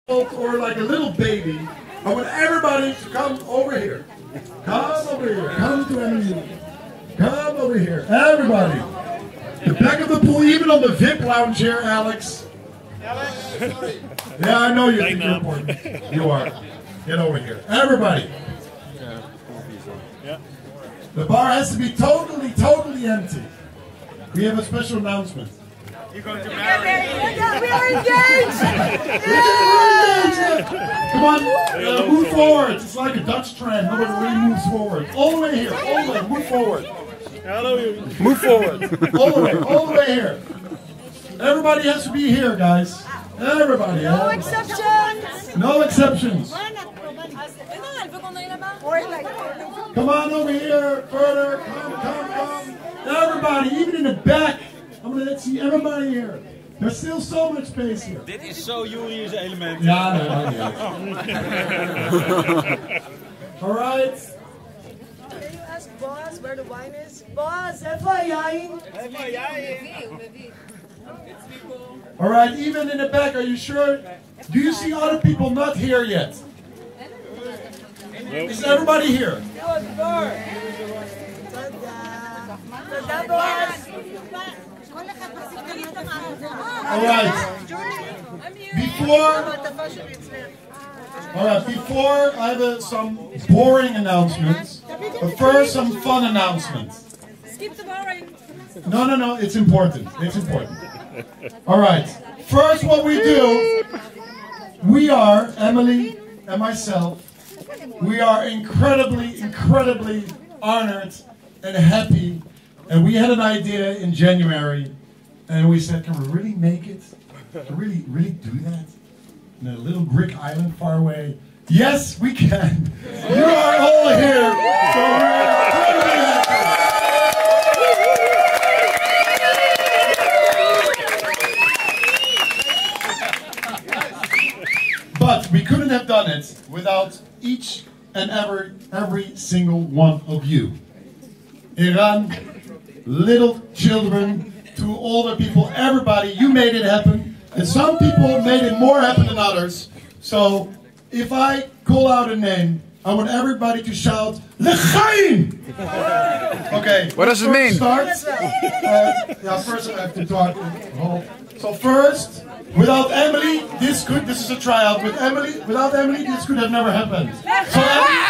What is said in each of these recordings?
or like a little baby, I want everybody to come over here. Come over here. Come to Emily. Come over here. Everybody. The back of the pool, even on the VIP lounge here, Alex. Alex? Yeah, I know you think you're important. You are. Get over here. Everybody. The bar has to be totally empty. We have a special announcement. You're going to marry. We are engaged! Come on, move forward. It's like a Dutch trend. Nobody really moves forward. All the way here. All the way. Move forward. Move forward. All the way here. Everybody has to be here, guys. Everybody. No exceptions! No exceptions. Come on over here. Further. Come. Everybody, even in the back. I'm going to see everybody here. There's still so much space here. Dit is zo Julius element. Ja, All right. Can you ask Boz where the wine is? Boz, even wine. All right, even in the back, are you sure? Do you see other people not here yet? Is everybody here? All right. Before I have some boring announcements, but first some fun announcements. Skip the boring. No, it's important. It's important. All right. First, what we do, we are, Emily and myself, we are incredibly honored and happy. And we had an idea in January, and we said, can we really make it? Can we really do that? In a little Greek island far away? Yes, we can. You are all here, so we're incredibly happy. But we couldn't have done it without each and every single one of you. Iran, little children, to older people, everybody, you made it happen. And some people made it more happen than others. So, if I call out a name, I want everybody to shout, L'chaim! Okay. What does it mean? First I have to talk. So first, without Emily, this is a tryout. Without Emily, this could have never happened. So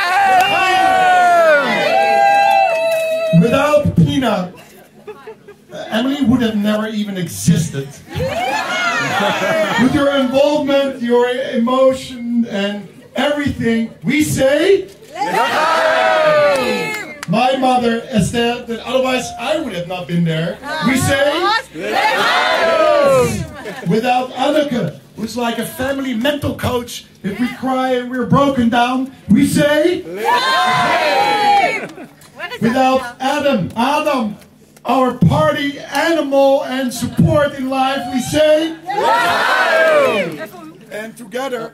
without Pina, Emily would have never even existed. With your involvement, your emotion, and everything, we say, my mother, Esther, that otherwise I would have not been there. We say, without Anneke, who's like a family mental coach, if we cry and we're broken down, we say, without Adam, our party animal and support in life, we say, and together,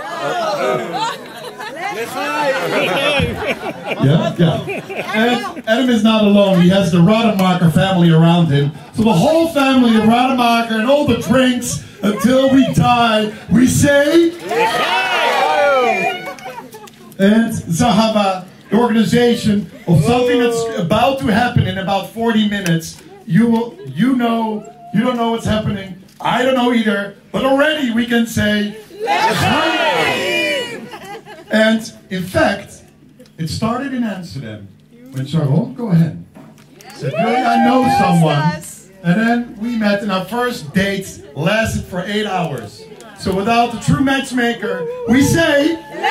And Adam is not alone. He has the Rademacher family around him. So the whole family of Rademacher and all the drinks until we die, we say, and Zahava, the organization of something that's about to happen in about 40 minutes. You don't know what's happening. I don't know either, but already we can say, and in fact, it started in Amsterdam when Sharon, go ahead, said, really, I know someone, and then we met, and our first date lasted for 8 hours. So without the true matchmaker, we say,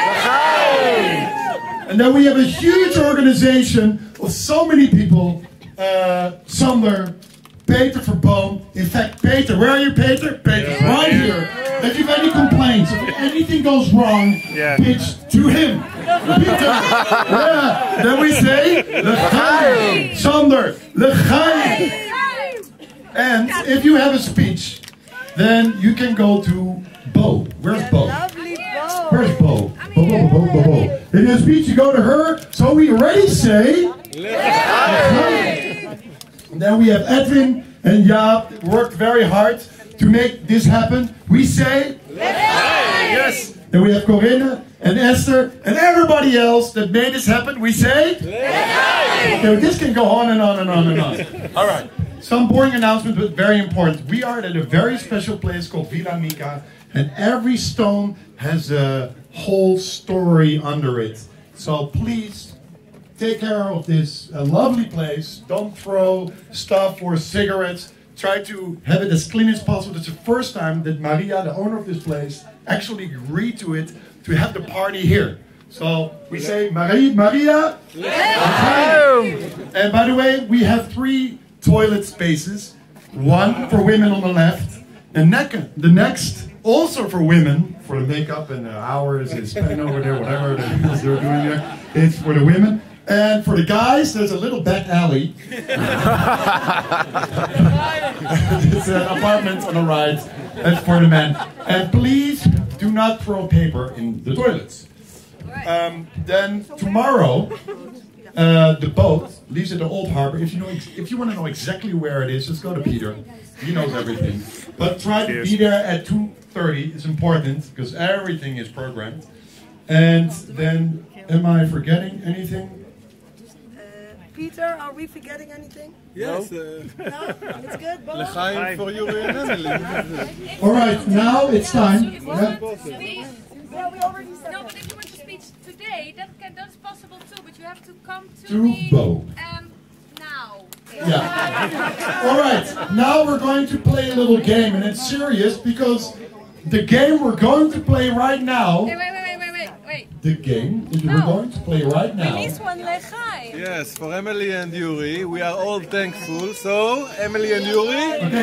and then we have a huge organization of so many people, Sander, Peter Verboom. In fact, Peter, where are you, Peter? Peter's right here. If you have any complaints, if anything goes wrong, pitch to him. Peter. Yeah. Then we say, L'chaim. Sander, L'chaim. And if you have a speech, then you can go to Bo. Where's Bo? Where's Bo? Bo. In your speech, you go to her. So we already say, and then we have Edwin and Jaap worked very hard to make this happen. We say, yes. Then we have Corinne and Esther and everybody else that made this happen. We say? Okay, this can go on and on and on and on. All right. Some boring announcement, but very important. We are at a very special place called Villa Mika, and every stone has a whole story under it. So please take care of this lovely place. Don't throw stuff or cigarettes. Try to have it as clean as possible. It's the first time that Maria, the owner of this place, actually agreed to it, to have the party here. So we say, Maria. Okay. And by the way, we have 3 toilet spaces. One for women on the left. And the next, also for women, for the makeup and the hours they spend over there, whatever they're doing there. It's for the women. And for the guys, there's a little back alley. It's an apartment on the right. That's for the men. And please do not throw paper in the toilets. Then tomorrow, the boat leaves at the Old Harbor. If you want to know exactly where it is, just go to Peter. He knows everything. But try to be there at 2:30. It's important because everything is programmed. And then, am I forgetting anything? Peter, are we forgetting anything? Yes. No? It's good, boss? L'chaim for Yuri and Emily. All right, now it's time. Yeah, we already said No, but if you want to speak today, that's possible too. But you have to come to To me Bo. now. Yeah. All right, now we're going to play a little game, and it's serious because the game we're going to play right now. Wait. The game that we're going to play right now. This one, L'chaim. Yes, for Emily and Yuri, we are all thankful. So, Emily and Yuri, Okay.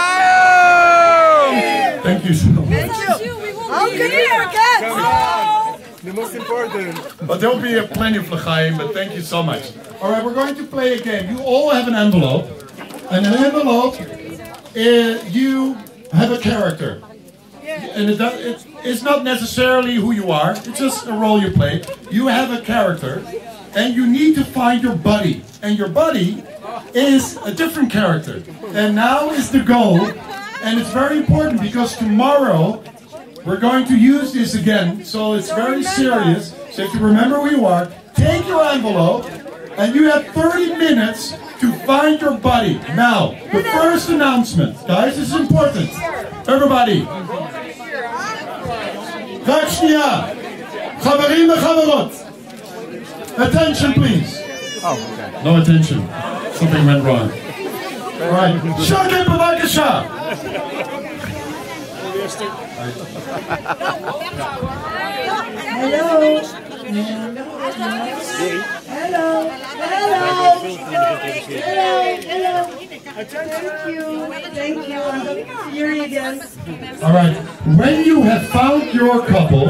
l'chaim! Thank you so much. Thank you. How could we forget? Oh. The most important. But there'll be plenty of l'chaim, but thank you so much. All right, we're going to play a game. You all have an envelope. And an envelope, you have a character. And it's not necessarily who you are. It's just a role you play. You have a character, and you need to find your buddy. And your buddy is a different character. And now is the goal. And it's very important because tomorrow we're going to use this again. So it's very serious. So if you remember who you are, take your envelope, and you have 30 minutes to find your buddy. Now, the first announcement. Guys, this is important. Everybody. רק שנייה. חברים וחברות. Attention, please. Oh, okay. No attention. Something went wrong. All right. שקט בבקשה. Hello. Thank you. I'm going to hear you again. All right. When you have found your couple.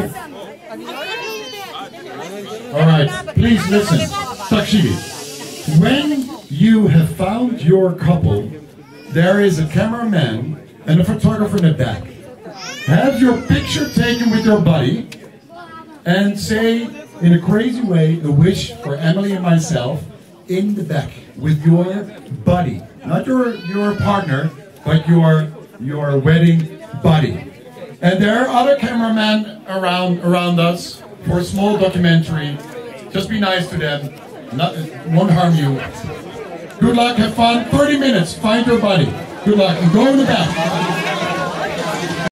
All right. Please listen. Takshibi. When you have found your couple, there is a cameraman and a photographer in the back. Have your picture taken with your buddy and say in a crazy way a wish for Emily and myself in the back with your buddy. Not your partner, but your wedding buddy. And there are other cameramen around us for a small documentary. Just be nice to them. Won't harm you. Good luck, have fun. 30 minutes, find your buddy. Good luck, and go in the back.